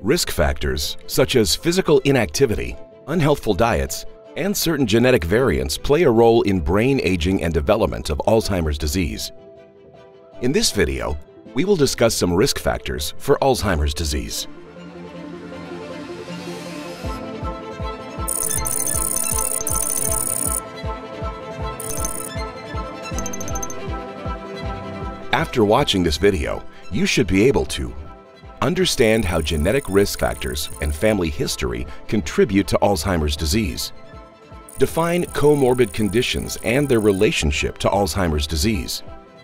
Risk factors such as physical inactivity, unhealthful diets, and certain genetic variants play a role in brain aging and development of Alzheimer's disease. In this video, we will discuss some risk factors for Alzheimer's disease. After watching this video, you should be able to understand how genetic risk factors and family history contribute to Alzheimer's disease. Define comorbid conditions and their relationship to Alzheimer's disease.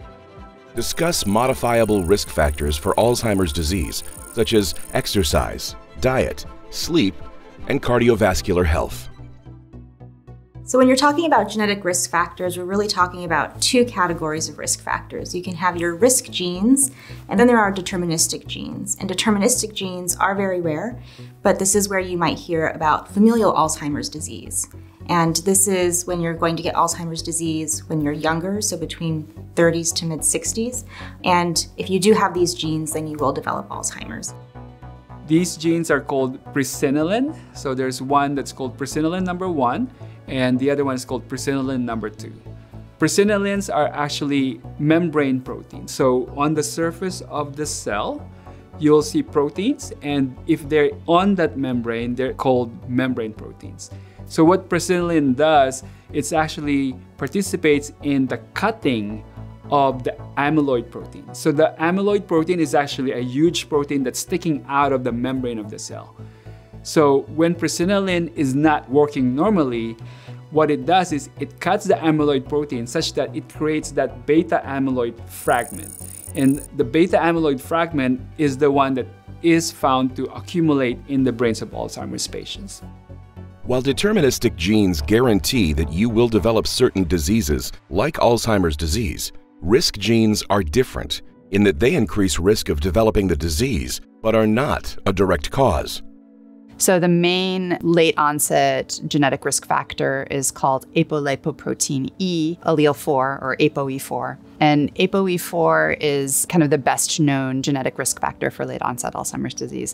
Discuss modifiable risk factors for Alzheimer's disease, such as exercise, diet, sleep, and cardiovascular health. So when you're talking about genetic risk factors, we're really talking about two categories of risk factors. You can have your risk genes, and then there are deterministic genes. And deterministic genes are very rare, but this is where you might hear about familial Alzheimer's disease. And this is when you're going to get Alzheimer's disease when you're younger, so between 30s to mid-60s. And if you do have these genes, then you will develop Alzheimer's. These genes are called presenilin. So there's one that's called presenilin number 1, and the other one is called presenilin number 2. Presenilins are actually membrane proteins. So on the surface of the cell, you'll see proteins, and if they're on that membrane, they're called membrane proteins. So what presenilin does, it actually participates in the cutting of the amyloid protein. So the amyloid protein is actually a huge protein that's sticking out of the membrane of the cell. So when presenilin is not working normally, what it does is it cuts the amyloid protein such that it creates that beta amyloid fragment. And the beta amyloid fragment is the one that is found to accumulate in the brains of Alzheimer's patients. While deterministic genes guarantee that you will develop certain diseases like Alzheimer's disease, risk genes are different in that they increase risk of developing the disease but are not a direct cause. So the main late onset genetic risk factor is called apolipoprotein E, allele 4, or ApoE4. And ApoE4 is kind of the best known genetic risk factor for late onset Alzheimer's disease.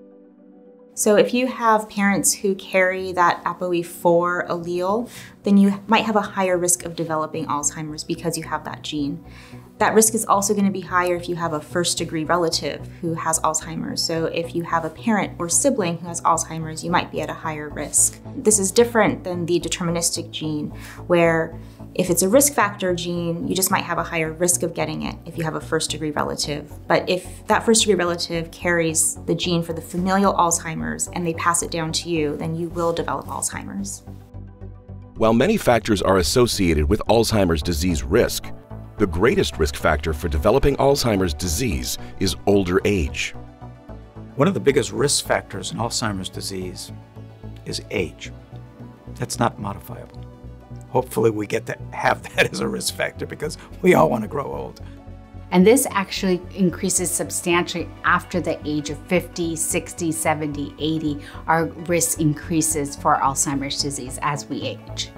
So if you have parents who carry that ApoE4 allele, then you might have a higher risk of developing Alzheimer's because you have that gene. That risk is also going to be higher if you have a first-degree relative who has Alzheimer's. So if you have a parent or sibling who has Alzheimer's, you might be at a higher risk. This is different than the deterministic gene, where if it's a risk factor gene, you just might have a higher risk of getting it if you have a first-degree relative. But if that first-degree relative carries the gene for the familial Alzheimer's and they pass it down to you, then you will develop Alzheimer's. While many factors are associated with Alzheimer's disease risk, the greatest risk factor for developing Alzheimer's disease is older age. One of the biggest risk factors in Alzheimer's disease is age. That's not modifiable. Hopefully we get to have that as a risk factor because we all want to grow old. And this actually increases substantially after the age of 50, 60, 70, 80. Our risk increases for Alzheimer's disease as we age.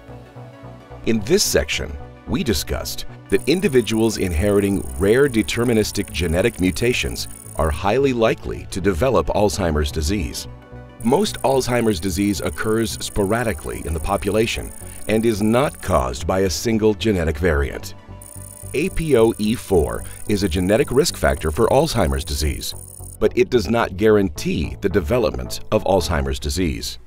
In this section, we discussed that individuals inheriting rare deterministic genetic mutations are highly likely to develop Alzheimer's disease. Most Alzheimer's disease occurs sporadically in the population and is not caused by a single genetic variant. ApoE4 is a genetic risk factor for Alzheimer's disease, but it does not guarantee the development of Alzheimer's disease.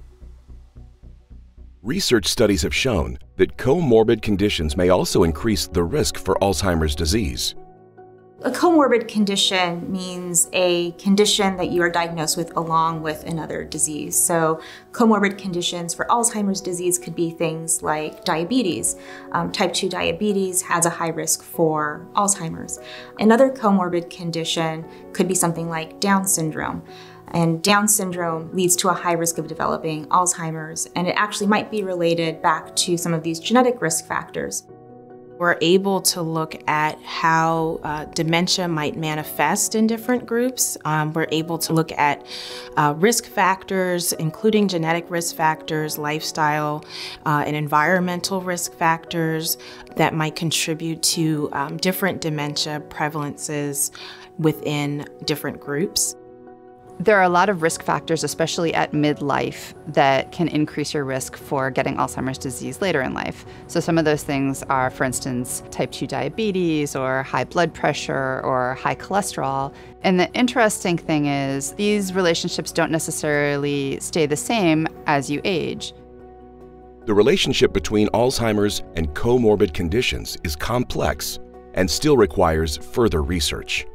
Research studies have shown that comorbid conditions may also increase the risk for Alzheimer's disease. A comorbid condition means a condition that you are diagnosed with along with another disease. So comorbid conditions for Alzheimer's disease could be things like diabetes. Type 2 diabetes has a high risk for Alzheimer's. Another comorbid condition could be something like Down syndrome. And Down syndrome leads to a high risk of developing Alzheimer's, and it actually might be related back to some of these genetic risk factors. We're able to look at how dementia might manifest in different groups. We're able to look at risk factors, including genetic risk factors, lifestyle, and environmental risk factors that might contribute to different dementia prevalences within different groups. There are a lot of risk factors, especially at midlife, that can increase your risk for getting Alzheimer's disease later in life. So some of those things are, for instance, type 2 diabetes or high blood pressure or high cholesterol. And the interesting thing is these relationships don't necessarily stay the same as you age. The relationship between Alzheimer's and comorbid conditions is complex and still requires further research.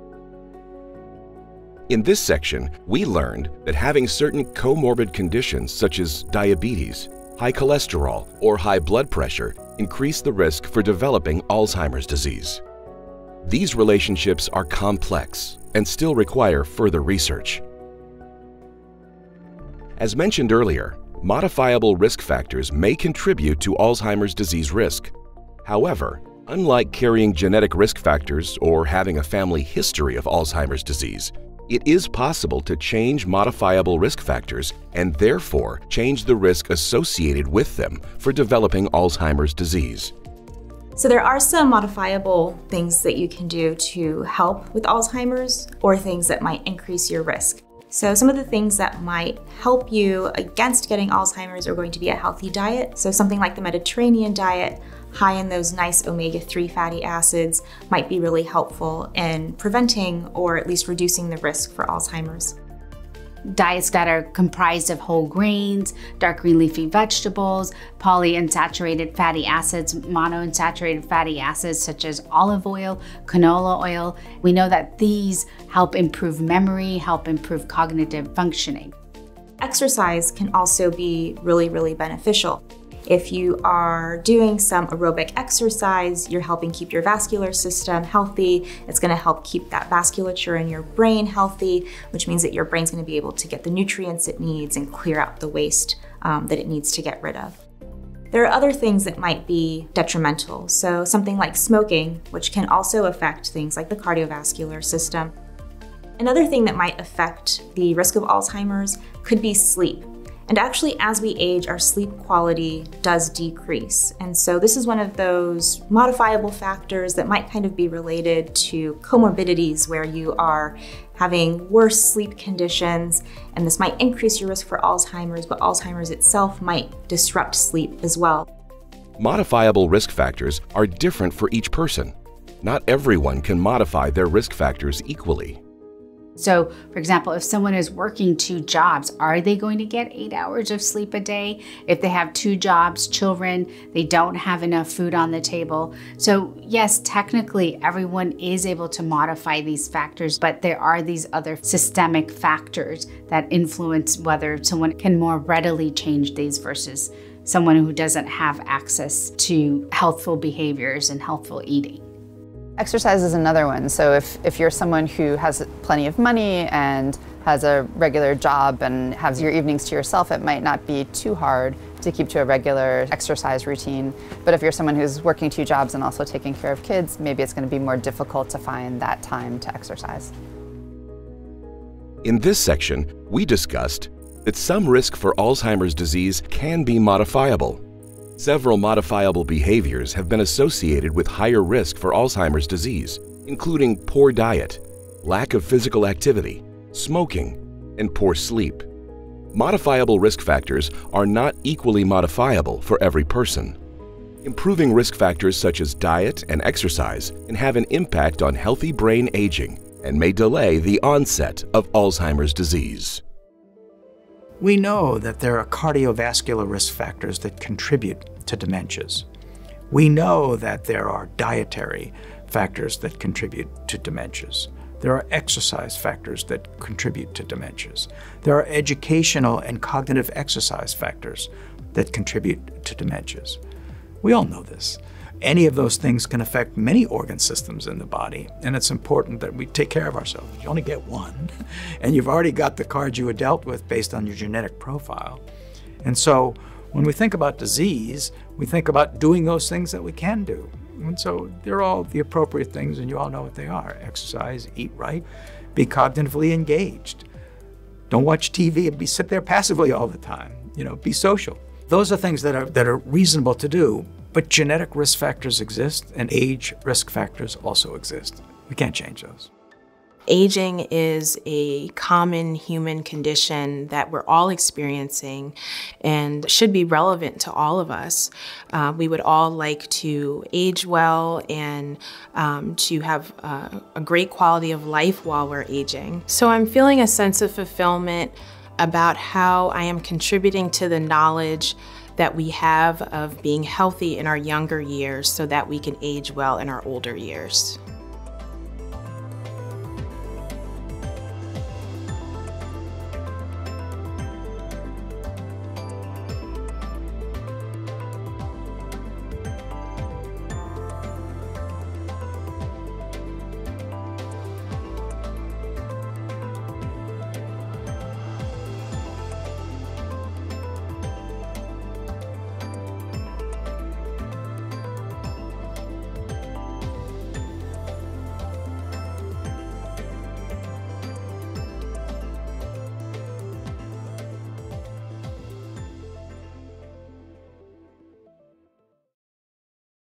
In this section, we learned that having certain comorbid conditions such as diabetes, high cholesterol, or high blood pressure increase the risk for developing Alzheimer's disease. These relationships are complex and still require further research. As mentioned earlier, modifiable risk factors may contribute to Alzheimer's disease risk. However, unlike carrying genetic risk factors or having a family history of Alzheimer's disease, it is possible to change modifiable risk factors and therefore change the risk associated with them for developing Alzheimer's disease. So there are some modifiable things that you can do to help with Alzheimer's or things that might increase your risk. So some of the things that might help you against getting Alzheimer's are going to be a healthy diet. So something like the Mediterranean diet, high in those nice omega-3 fatty acids, might be really helpful in preventing or at least reducing the risk for Alzheimer's. Diets that are comprised of whole grains, dark green leafy vegetables, polyunsaturated fatty acids, monounsaturated fatty acids such as olive oil, canola oil. We know that these help improve memory, help improve cognitive functioning. Exercise can also be really beneficial. If you are doing some aerobic exercise, you're helping keep your vascular system healthy. It's going to help keep that vasculature in your brain healthy, which means that your brain's going to be able to get the nutrients it needs and clear out the waste that it needs to get rid of. There are other things that might be detrimental. So something like smoking, which can also affect things like the cardiovascular system. Another thing that might affect the risk of Alzheimer's could be sleep. And actually, as we age, our sleep quality does decrease. And so this is one of those modifiable factors that might kind of be related to comorbidities where you are having worse sleep conditions, and this might increase your risk for Alzheimer's, but Alzheimer's itself might disrupt sleep as well. Modifiable risk factors are different for each person. Not everyone can modify their risk factors equally. So, for example, if someone is working 2 jobs, are they going to get 8 hours of sleep a day? If they have 2 jobs, children, they don't have enough food on the table. So yes, technically everyone is able to modify these factors, but there are these other systemic factors that influence whether someone can more readily change these versus someone who doesn't have access to healthful behaviors and healthful eating. Exercise is another one. So if you're someone who has plenty of money and has a regular job and has your evenings to yourself, it might not be too hard to keep to a regular exercise routine. But if you're someone who's working 2 jobs and also taking care of kids, maybe it's going to be more difficult to find that time to exercise. In this section, we discussed that some risk for Alzheimer's disease can be modifiable. Several modifiable behaviors have been associated with higher risk for Alzheimer's disease, including poor diet, lack of physical activity, smoking, and poor sleep. Modifiable risk factors are not equally modifiable for every person. Improving risk factors such as diet and exercise can have an impact on healthy brain aging and may delay the onset of Alzheimer's disease. We know that there are cardiovascular risk factors that contribute to dementias. We know that there are dietary factors that contribute to dementias. There are exercise factors that contribute to dementias. There are educational and cognitive exercise factors that contribute to dementias. We all know this. Any of those things can affect many organ systems in the body, and it's important that we take care of ourselves. You only get one, and you've already got the cards you were dealt with based on your genetic profile. And so when we think about disease, we think about doing those things that we can do. And so they're all the appropriate things, and you all know what they are. Exercise, eat right, be cognitively engaged. Don't watch TV and sit there passively all the time. Be social. Those are things that are reasonable to do. But genetic risk factors exist, and age risk factors also exist. We can't change those. Aging is a common human condition that we're all experiencing and should be relevant to all of us. We would all like to age well and to have a great quality of life while we're aging. So I'm feeling a sense of fulfillment about how I am contributing to the knowledge that we have of being healthy in our younger years so that we can age well in our older years.